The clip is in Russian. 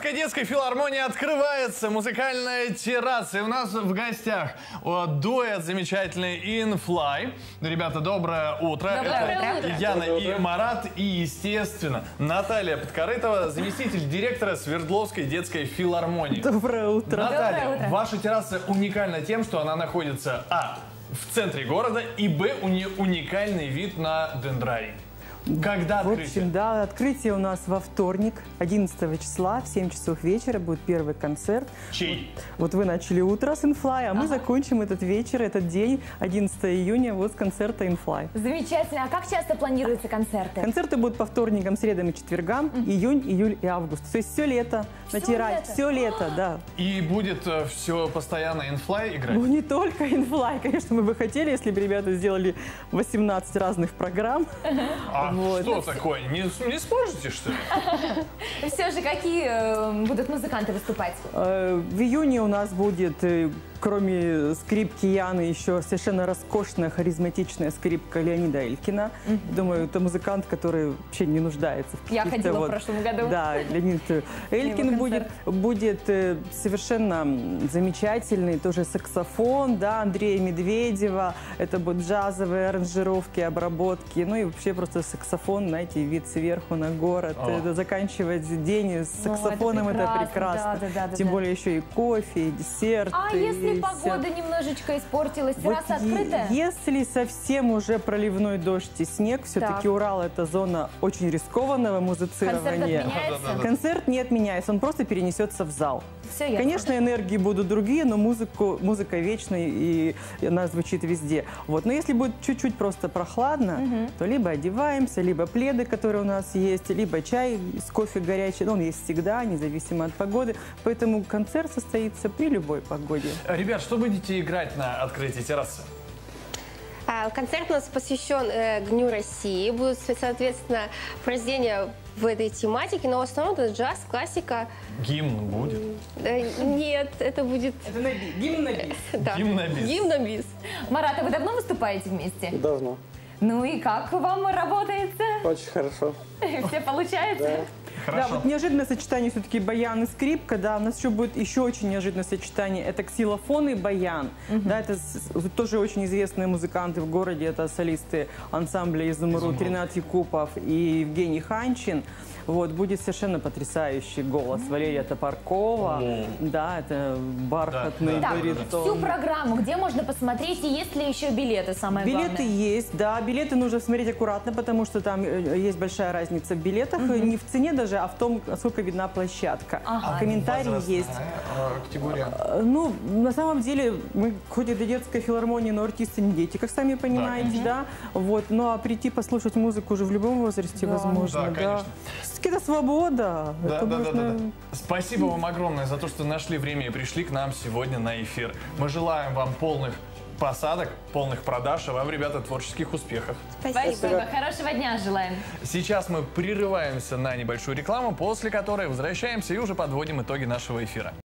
Свердловской детской филармонии открывается музыкальная терраса. И у нас в гостях дуэт замечательный In-Fly. Ребята, доброе утро. Доброе утро. Яна и Марат. И, естественно, Наталья Подкорытова, заместитель директора Свердловской детской филармонии. Доброе утро. Наталья, Доброе утро. ваша терраса уникальна тем, что она находится в центре города, и у нее уникальный вид на дендрарий. Когда открытие? В общем, да, открытие у нас во вторник, 11 числа, в 7 часов вечера будет первый концерт. Чей? Вот вы начали утро с In-Fly, а мы закончим этот вечер, этот день, 11 июня, вот с концерта In-Fly. Замечательно. А как часто планируются концерты? Концерты будут по вторникам, средам и четвергам, июнь, июль и август. То есть все лето на террасе, все лето, да. И будет все постоянно In-Fly играть? Ну, не только In-Fly, конечно, мы бы хотели, если бы ребята сделали 18 разных программ. Вот. Что такое? Не сможете, что ли? Все же, какие будут музыканты выступать? В июне у нас будет, кроме скрипки Яны, еще совершенно роскошная, харизматичная скрипка Леонида Элькина. Думаю, это музыкант, который вообще не нуждается в Я ходила в прошлом году. Да, Леонид Элькин будет совершенно замечательный, тоже саксофон, да, Андрея Медведева. Это будут джазовые аранжировки, обработки, ну и вообще просто саксофон, знаете, вид сверху на город. Это заканчивать день с саксофоном, это прекрасно. Тем более еще и кофе, и десерт. А если погода немножечко испортилась, терраса открытая? Если совсем уже проливной дождь и снег, все-таки Урал — это зона очень рискованного музицирования. Концерт отменяется? Концерт не отменяется, он просто перенесется в зал. Все, конечно, энергии будут другие, но музыка вечная, и она звучит везде. Вот. Но если будет чуть-чуть просто прохладно, то либо одеваемся, либо пледы, которые у нас есть, либо чай с кофе горячий. Он есть всегда, независимо от погоды. Поэтому концерт состоится при любой погоде. Ребят, что будете играть на открытии террасы? Концерт у нас посвящен Дню России. Будут, соответственно, произведения в этой тематике, но в основном это джаз, классика. Гимн будет? Нет, это будет... Это гимн на бис. Да. Гимн на бис. Гимн на бис. Марат, а вы давно выступаете вместе? Давно. Ну и как вам работается? Очень хорошо. Все получается? Да. Хорошо. Да, вот неожиданное сочетание все-таки баян и скрипка, да, у нас еще будет еще очень неожиданное сочетание, это ксилофон и баян, да, это тоже очень известные музыканты в городе, это солисты ансамбля «Изумруд» Ренат Якупов и Евгений Ханчин. Вот, будет совершенно потрясающий голос Валерия Топоркова, да, это бархатный баритон. Всю программу, где можно посмотреть, и есть ли еще билеты, самое главное? Билеты есть, да, билеты нужно смотреть аккуратно, потому что там есть большая разница в билетах, не в цене даже, а в том, насколько видна площадка. Комментарии есть. Категория. Ну, на самом деле, мы хоть и до детской филармонии, но артисты не дети, как сами понимаете, да. Вот, ну а прийти послушать музыку уже в любом возрасте возможно, Да, конечно. Это свобода. Да. Спасибо вам огромное за то, что нашли время и пришли к нам сегодня на эфир. Мы желаем вам полных посадок, полных продаж, а вам, ребята, творческих успехов. Спасибо. Хорошего дня желаем. Сейчас мы прерываемся на небольшую рекламу, после которой возвращаемся и уже подводим итоги нашего эфира.